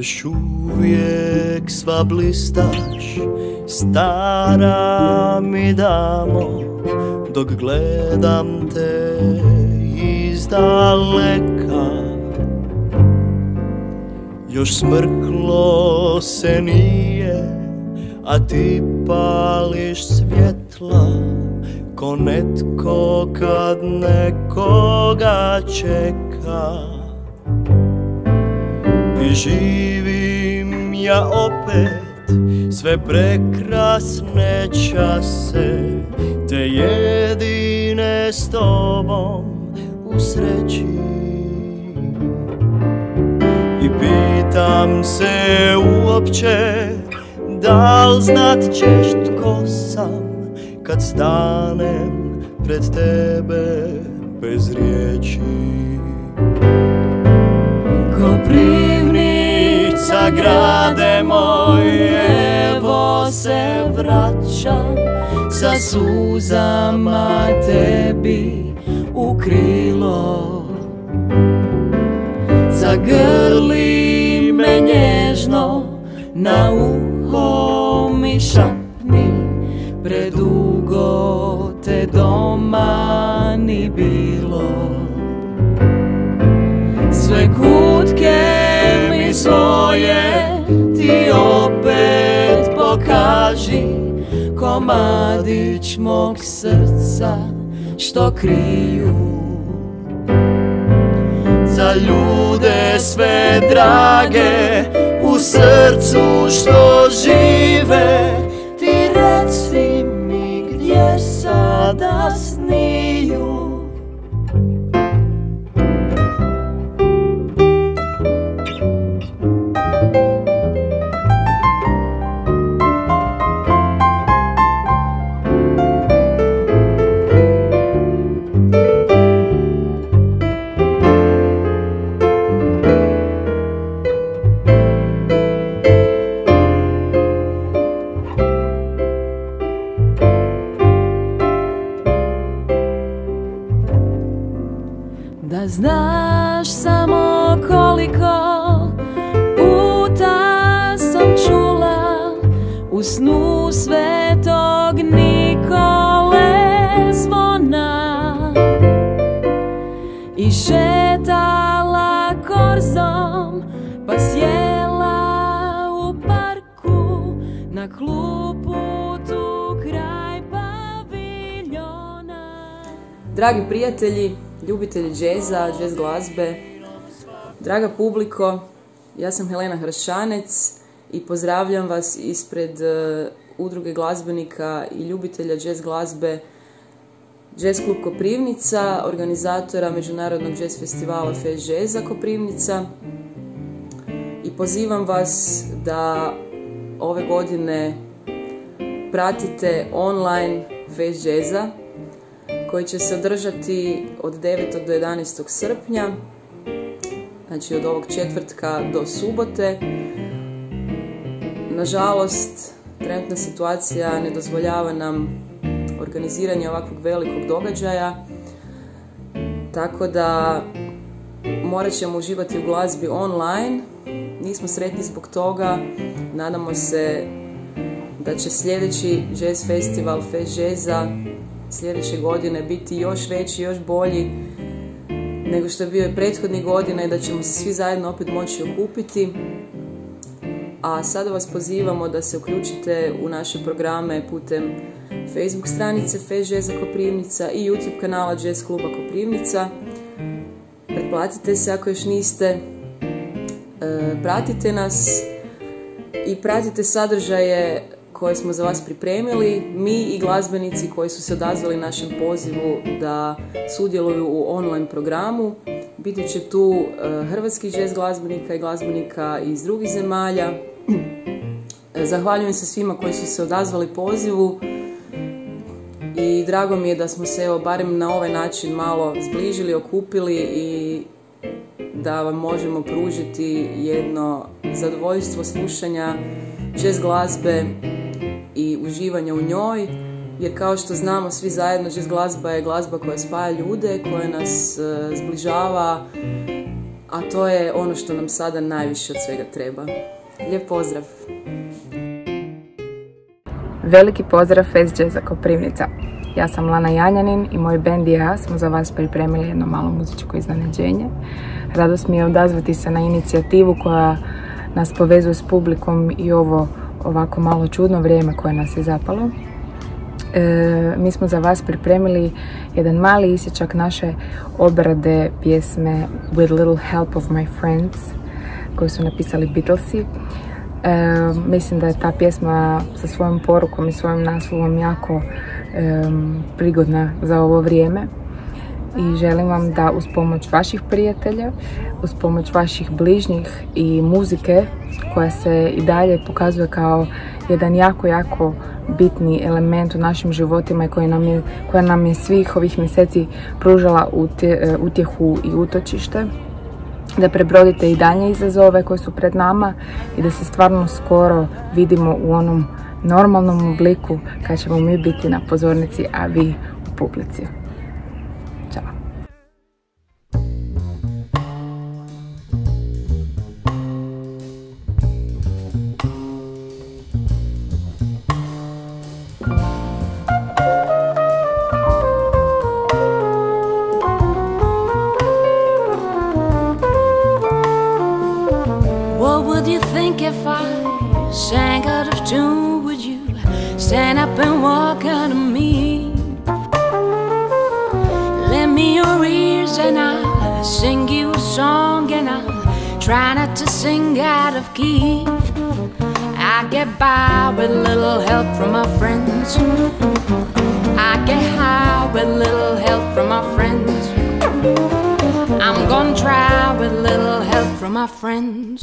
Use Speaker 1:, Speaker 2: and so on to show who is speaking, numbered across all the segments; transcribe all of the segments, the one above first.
Speaker 1: Još uvijek sva blistaš, stara mi damo, dok gledam te iz daleka. Još smrklo se nije, a ti pališ svjetla, ko netko kad nekoga čeka. I živim ja opet sve prekrasne čase, te jedine s tobom u sreći. I pitam se uopće, dal znat ćeš tko sam kad stanem pred tebe bez riječi. Koprivnica, grade moj, evo se vraćam sa suzama tebi u krilo. Zagrli me nježno, na uho mi šapni, predugo te doma ni bilo. Sve kutke mi svoje ti opet pokaži, komadić mog srca što kriju. Za ljude sve drage u srcu što žive, ti reci mi gdje sada sniju. Da znaš samo koliko puta sam čula u snu svetog Nikole zvona i šetala korzom pa sjela u parku na klupu tu kraj paviljona.
Speaker 2: Dragi prijatelji, ljubitelji džeza, džez glazbe, draga publiko, ja sam Helena Hršćanec i pozdravljam vas ispred Udruge glazbenika i ljubitelja džez glazbe Džez klub Koprivnica, organizatora Međunarodnog džez festivala Fest džeza Koprivnica, i pozivam vas da ove godine pratite online Fest džeza koji će se održati od 9. do 11. srpnja, znači od ovog četvrtka do subote. Nažalost, trenutna situacija ne dozvoljava nam organiziranje ovakvog velikog događaja, tako da morat ćemo uživati u glazbi online. Nismo sretni zbog toga, nadamo se da će sljedeći jazz festival Fest džeza sljedeće godine biti još veći, još bolji nego što je bio i prethodnih godina i da ćemo se svi zajedno opet moći okupiti. A sada vas pozivamo da se uključite u naše programe putem Facebook stranice Fest džeza Koprivnica i YouTube kanala Jazz kluba Koprivnica. Pretplatite se ako još niste, pratite nas i pratite sadržaje koje smo za vas pripremili, mi i glazbenici koji su se odazvali našem pozivu da sudjeluju u online programu. Biti će tu hrvatskih jazz glazbenika i glazbenika iz drugih zemalja. Zahvaljujem se svima koji su se odazvali pozivu i drago mi je da smo se evo barem na ovaj način malo zbližili, okupili i da vam možemo pružiti jedno zadovoljstvo slušanja jazz glazbe i uživanja u njoj, jer kao što znamo svi zajedno, jazz glazba je glazba koja spaja ljude, koja nas zbližava, a to je ono što nam sada najviše od svega treba. Lijep pozdrav!
Speaker 3: Veliki pozdrav Fest Jazza Koprivnica. Ja sam Lana Janjanin i moj bend i ja smo za vas pripremili jedno malo muzičko iznenađenje. Radost mi je odazvati se na inicijativu koja nas povezuje s publikom i ovo ovako malo čudno vrijeme koje nas je zapalo. Mi smo za vas pripremili jedan mali isječak naše obrade pjesme With Little Help of My Friends koju su napisali Beatlesi. Mislim da je ta pjesma sa svojom porukom i svojim naslovom jako prigodna za ovo vrijeme i želim vam da uz pomoć vaših prijatelja, uz pomoć vaših bližnjih i muzike koja se i dalje pokazuje kao jedan jako bitni element u našim životima i koja nam je svih ovih mjeseci pružala utjehu i utočište, da prebrodite i dalje izazove koji su pred nama i da se stvarno skoro vidimo u onom normalnom obliku kad ćemo mi biti na pozornici, a vi u publici. Ćao!
Speaker 1: What would you think if I sang out of tune? Would you stand up and walk out of me? Lend me your ears and I'll sing you a song, and I'll try not to sing out of key. I get by with a little help from my friends. I get high with a little help from my friends. I'm gonna try with a little help from my friends.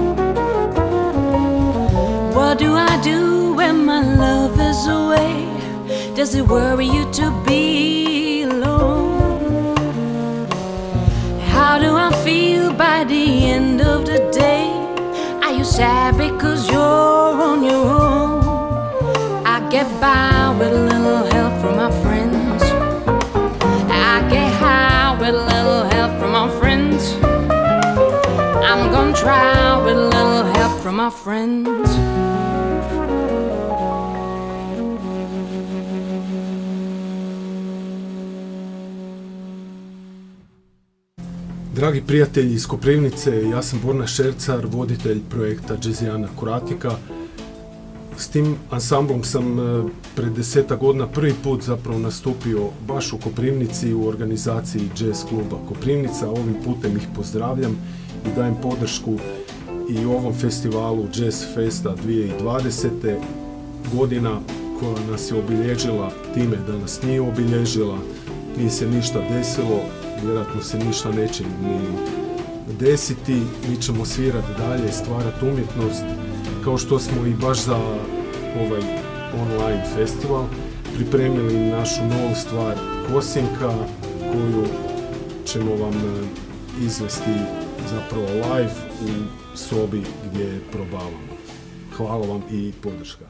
Speaker 1: What do I do when my love is away? Does it worry you to be alone? How do I feel by the end of the day? Are you sad because you're on your own? I get by with a little help from my friends. I get high with a little help from my friends. I'm gonna try with a little help from my friends.
Speaker 4: Dragi prijatelji iz Koprivnice, ja sam Borna Šercar, voditelj projekta Jazzijana Kuratika. S tim ansamblom sam pred 10 godina prvi put zapravo nastupio baš u Koprivnici u organizaciji Jazz kluba Koprivnica. Ovim putem ih pozdravljam i dajem podršku i ovom festivalu Jazz Festa 2020. godina koja nas je obilježila time da nas nije obilježila, nije se ništa desilo, vjerojatno se ništa neće ni desiti. Mi ćemo svirati dalje, stvarati umjetnost, kao što smo i baš za ovaj online festival pripremili našu novu stvar Kosinka, koju ćemo vam izvesti zapravo live u sobi gdje probavamo. Hvala vam i podrška.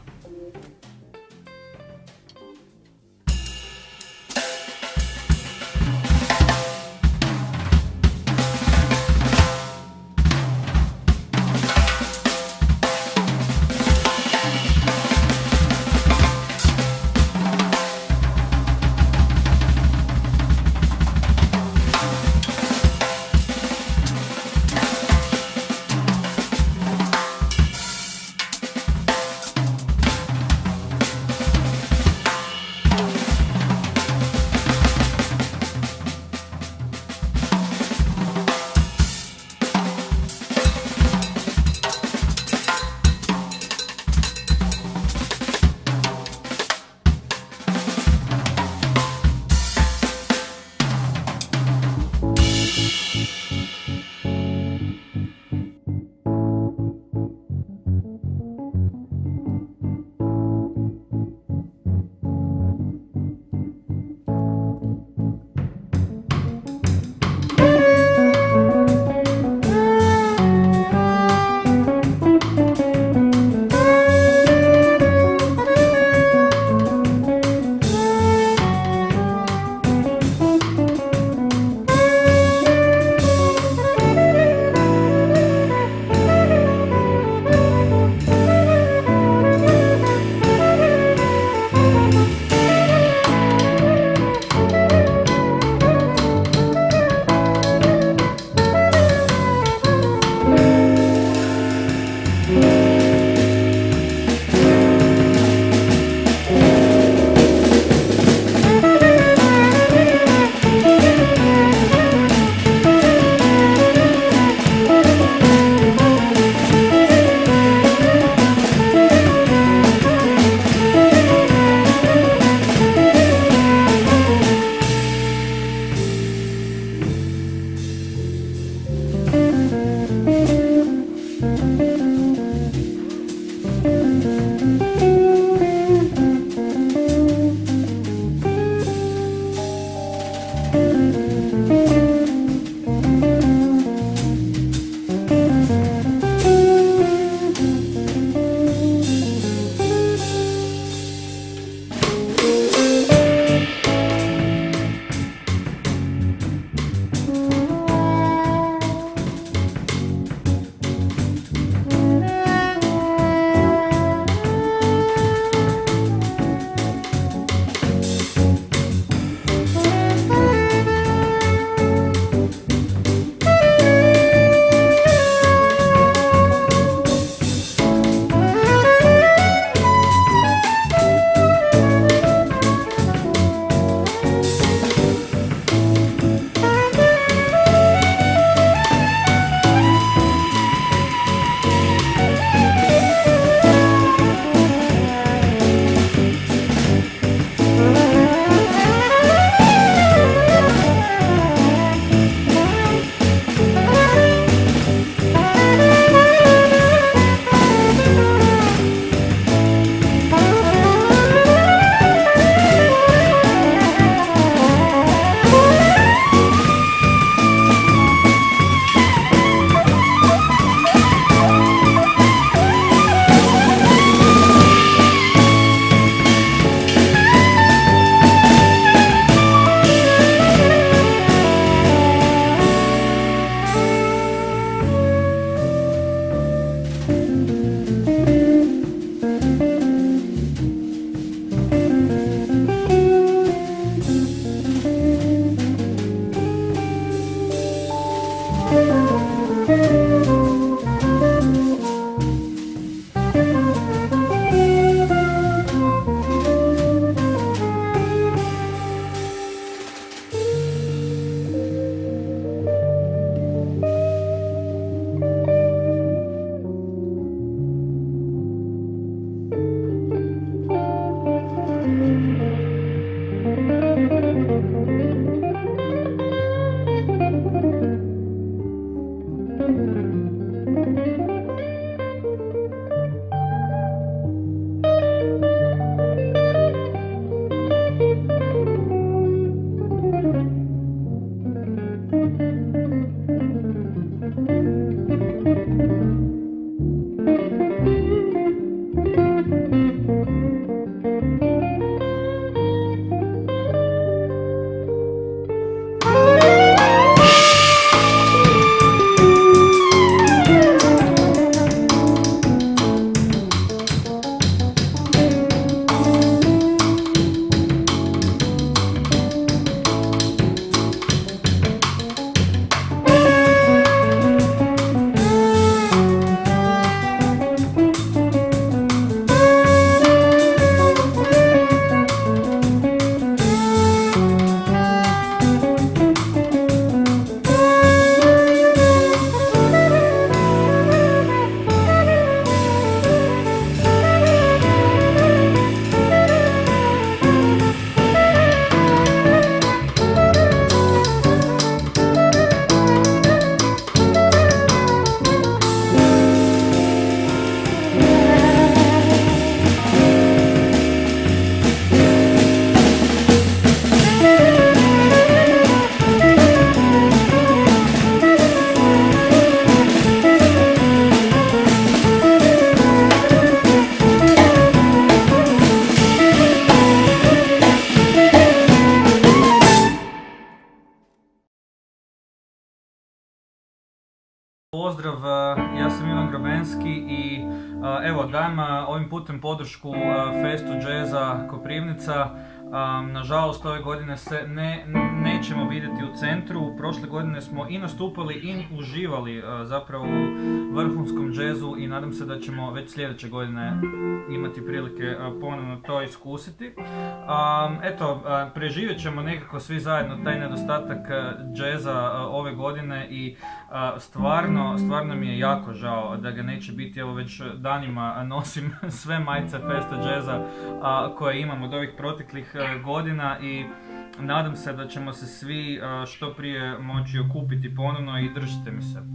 Speaker 5: pozdrav, ja sam Ivan Grobenski i evo dajem ovim putem podršku Festu Jazza Koprivnica. Nažalost ove godine se nećemo vidjeti u centru. Prošle godine smo i nastupali i uživali zapravo u vrhunskom džezu i nadam se da ćemo već sljedeće godine imati prilike ponovno to iskusiti. Eto, preživjet ćemo nekako svi zajedno taj nedostatak džeza ove godine i stvarno mi je jako žao da ga neće biti. Evo već danima nosim sve majice Festa Jazza koje imam od ovih proteklih godina i nadam se da ćemo se svi što prije moći okupiti ponovno i držite mi se.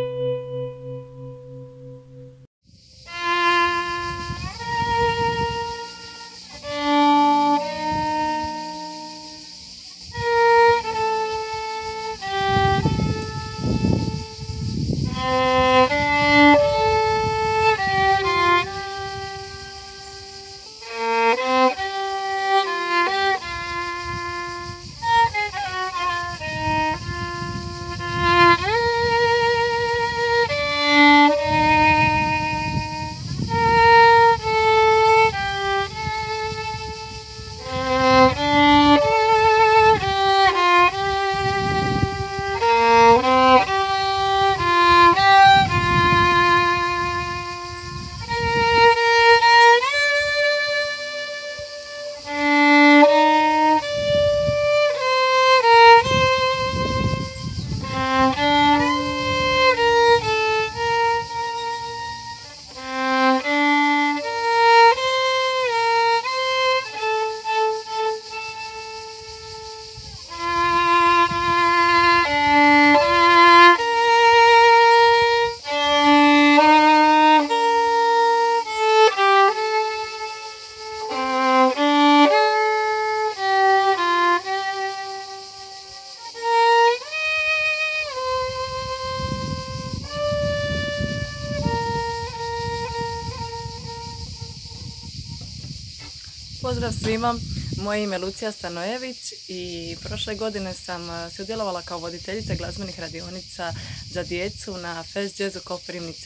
Speaker 6: Pozdrav svima, moje ime je Lucija Stanojević i prošle godine sam sudjelovala kao voditeljica glazbenih radionica za djecu na Fest Jazzu Koprivnica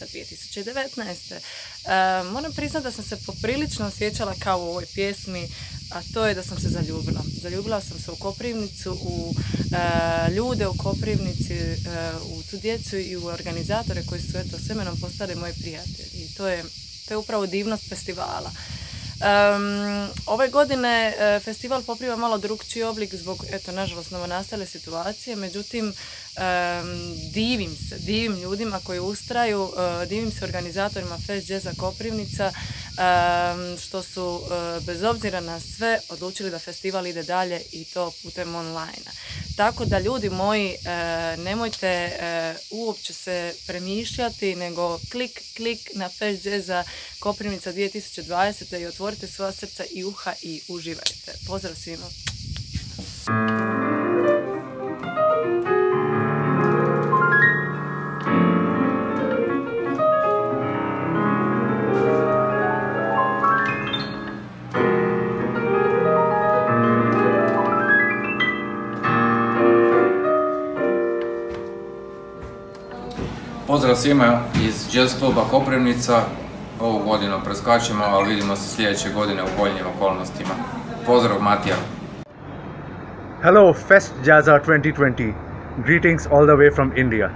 Speaker 6: 2019. Moram priznati da sam se poprilično osjećala kao u ovoj pjesmi, a to je da sam se zaljubila. Zaljubila sam se u Koprivnicu, u ljude u Koprivnici, u tu djecu i u organizatore koji su eto s vremenom postali moji prijatelji. I to je upravo divnost festivala. Ove godine festival poprima malo drukčiji oblik zbog, eto, nažalost, novonastale situacije, međutim, divim ljudima koji ustraju, divim se organizatorima Fest Jazza Koprivnica, što su, bez obzira na sve, odlučili da festival ide dalje i to putem online. Tako da, ljudi moji, nemojte uopće se premišljati, nego klik na Fest Jazza Koprivnica 2020. i otvorite svoja srca i uha i uživajte. Pozdrav svima!
Speaker 7: Pozdrav svima iz Jazz kluba Koprivnica. Ovu godinu preskačemo, ali vidimo se sljedeće godine u boljim okolnostima. Pozdrav, Matija.
Speaker 8: Hello, Fest Jazza 2020. Greetings all the way from India.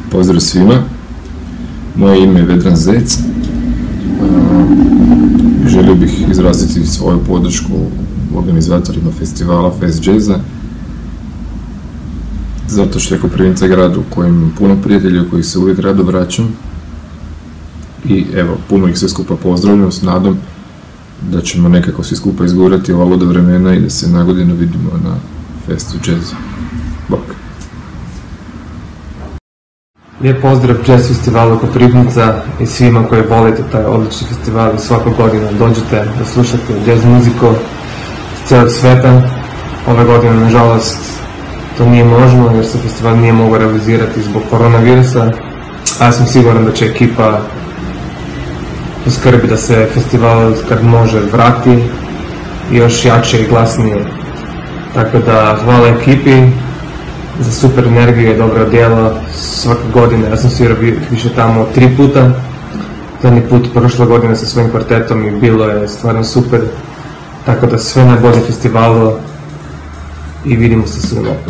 Speaker 9: Pozdrav svima, moje ime je Vedran Zec. Želio bih izraziti svoju podršku organizatorima festivala Fest Jazza, zato što je Koprivnica grad u kojem imam puno prijatelja u kojih se uvijek rado vraćam i evo, puno ih sve skupa pozdravljam s nadom da ćemo nekako svi skupa izgurati ova luda vremena i da se na godinu vidimo na Festu Jazza. Bok!
Speaker 10: Lijep pozdrav Jazz festivalu Koprivnica i svima koji volite taj odlični festival i svakog godina dođete da slušate jazz muziku iz cijelog sveta. Ove godine, nažalost, to nije možno jer se festival nije mogao realizirati zbog koronavirusa, a ja sam siguran da će ekipa poskrbi da se festival kad može vrati još jače i glasnije. Tako da hvala ekipi za super energiju i dobro djelo svake godine. Ja sam svirao više tamo 3 puta. Zadnji put prošle godine sa svojim kvartetom i bilo je stvarno super. Tako da sve najbolje festivalu i vidimo se svima opet.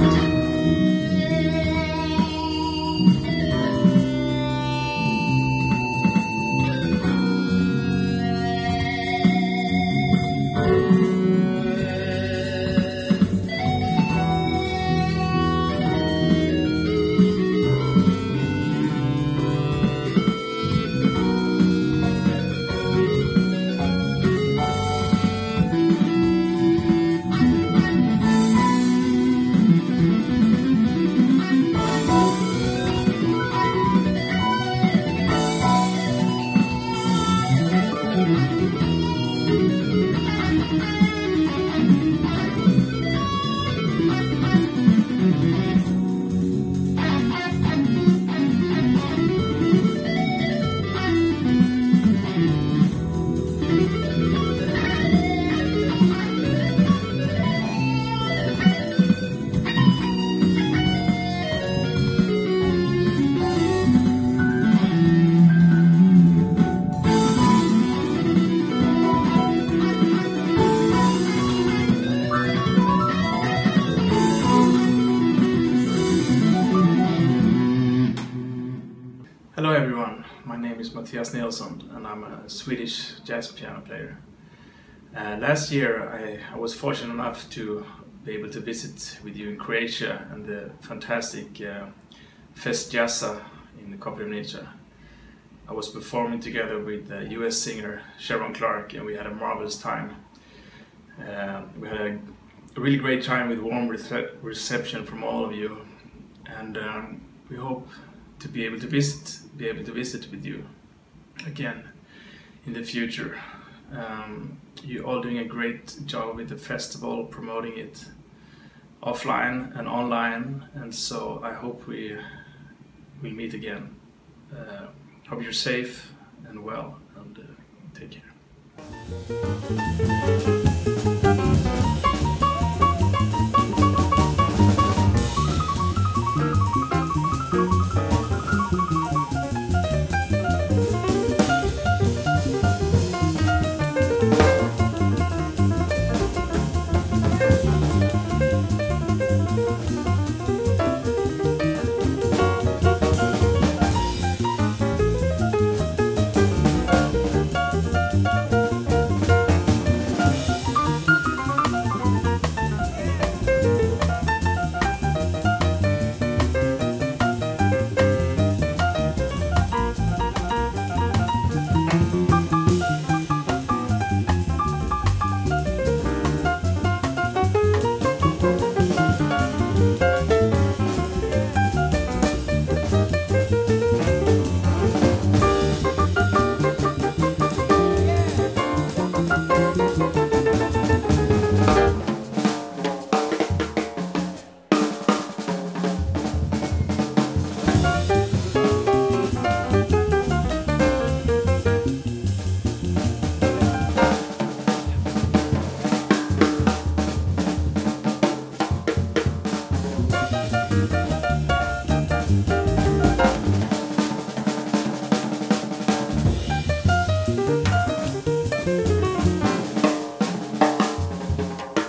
Speaker 11: Hello everyone, my name is Mattias Nilsson and I'm a Swedish jazz piano player. Last year I was fortunate enough to be able to visit with you in Croatia and the fantastic Fest Jazza in Koprivnica. I was performing together with the US singer Sharon Clark and we had a marvelous time. We had a really great time with warm reception from all of you, and we hope to be able to visit with you again in the future. You're all doing a great job with the festival, promoting it offline and online, and so I hope we'll meet again. Hope you're safe and well, and take care.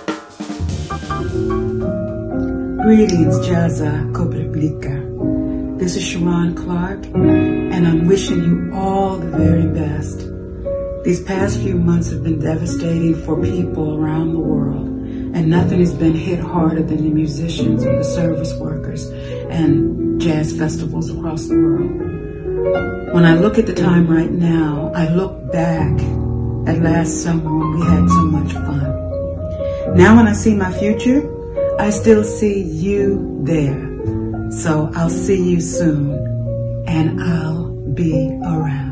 Speaker 12: Greetings, Jazza Koprivnica. This is Sharon Clark, and I'm wishing you all the very best. These past few months have been devastating for people around the world, and nothing has been hit harder than the musicians and the service workers and jazz festivals across the world. When I look at the time right now, I look back at last summer when we had so much fun. Now when I see my future, I still see you there. So I'll see you soon, and I'll be around.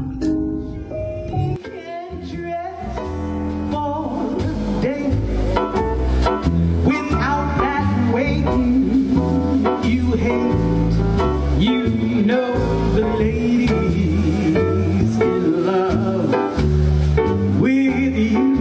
Speaker 13: Without that waiting, you hate, you know the ladies in love with you.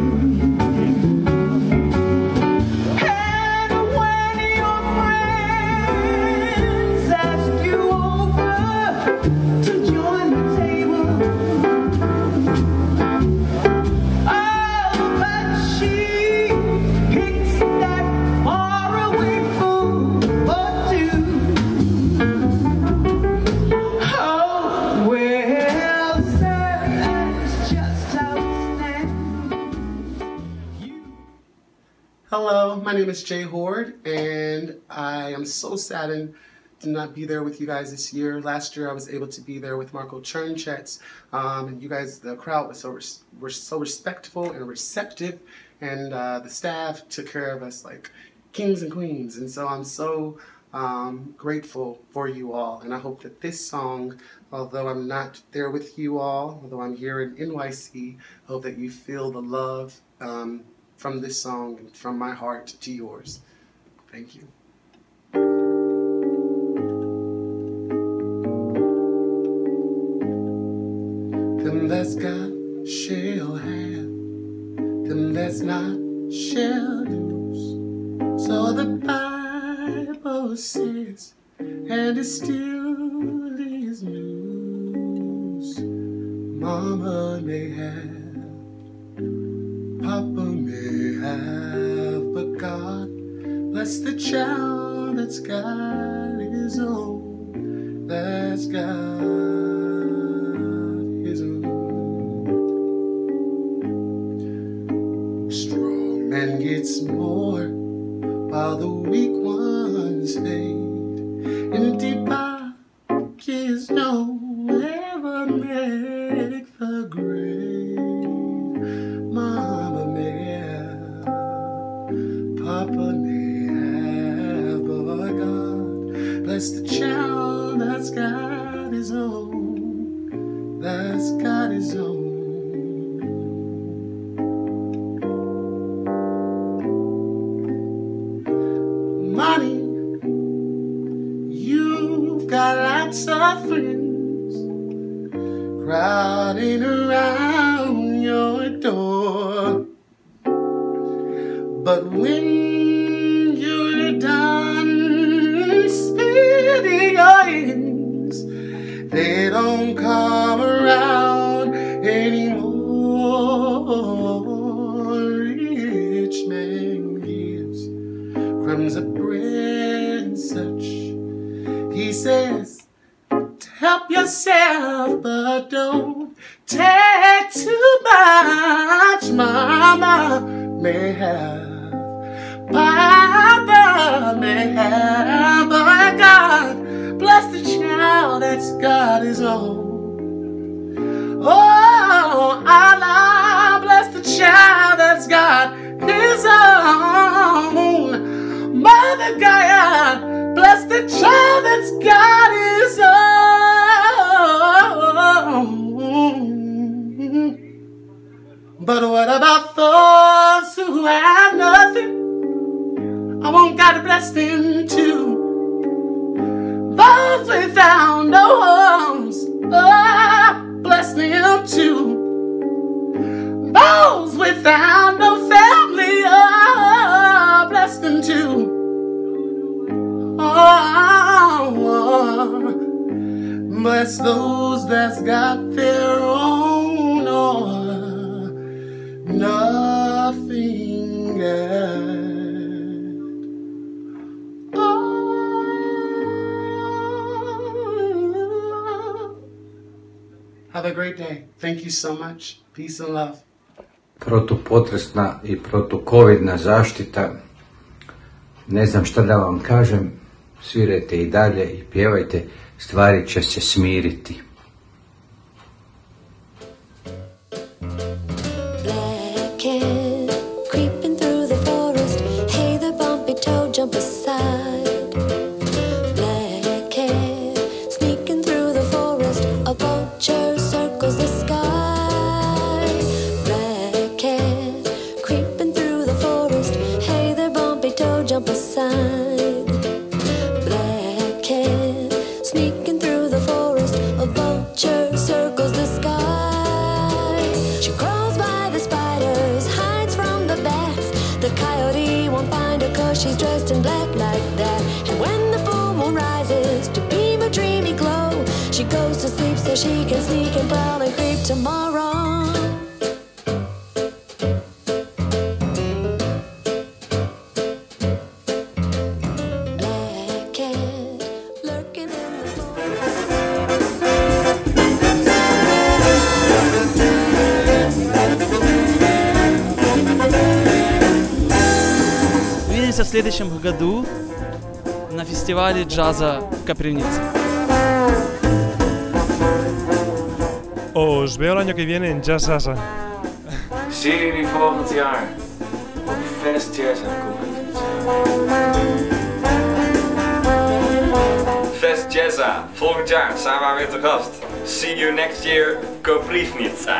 Speaker 14: Hello, my name is Jay Horde, and I am so saddened to not be there with you guys this year. Last year I was able to be there with Marco Chernchets, and you guys, the crowd were so respectful and receptive, and the staff took care of us like kings and queens, and so I'm so grateful for you all, and I hope that this song, although I'm not there with you all, although I'm here in NYC, I hope that you feel the love from this song and from my heart to yours. Thank you. Them that's got shall have, them that's not shall lose. So the Bible says, and it still is news. Mama may have, Papa may have, but God bless the child that's got his own, that's got his own. Strong man gets more while the weak ones fade. Empty pockets don't ever make the grave. Mama may have, Papa may have, but God bless the child that's got his own, that's got his own. Money, you've got lots of friends crowding around your door, but when you're done spending your ends, they don't come around anymore. Rich man gives crumbs of bread and such. He says, help yourself, but don't take too much. Mama may have, Papa may have, but God bless the child that's got his own. Oh, Allah bless the child that's got his own. Mother God, bless the child that's got his own. But what about those who have nothing? I want God to bless them too. Those without no homes, oh, bless them too. Those without no family, oh, bless them too. Oh, bless those that's got their own, or nothing else. Oh, Have a great day. Thank you so much. Peace and love.
Speaker 15: Protupotresna i protukovidna zaštita. Ne znam šta da vam kažem. Svirajte i dalje i pjevajte. Stvari će se smiriti.
Speaker 16: Jump aside, black cat sneaking through the forest, a vulture circles the sky. Black cat creeping through the forest, hey there bumpy toe, jump aside. Black cat sneaking through the forest, a vulture circles the sky. She crawls by the spiders, hides from the bats, the coyote won't find her 'cause she's dressed in black like that. And when the full moon rises to beam a dreamy glow, she goes to sleep so she can sneak and prowl and creep tomorrow. Black cat lurking in the
Speaker 17: Увидимся в следующем году на фестивале джаза в Koprivnici.
Speaker 18: Os veo el año que viene en Jazz Sasa.
Speaker 19: Zie jullie volgend jaar op Fest Jazz Koprivnica. Fest Jazz, volgend jaar zijn we weer te gast. See you next year, Koprivnica.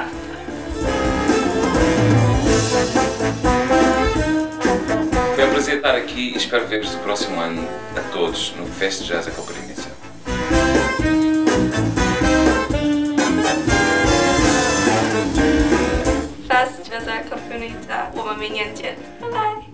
Speaker 20: Foi um prazer estar aqui e espero ver-vos no próximo ano a todos no Fest Jazz Koprivnica.
Speaker 21: Fest Jazz Koprivnica, 我们明年见，拜拜。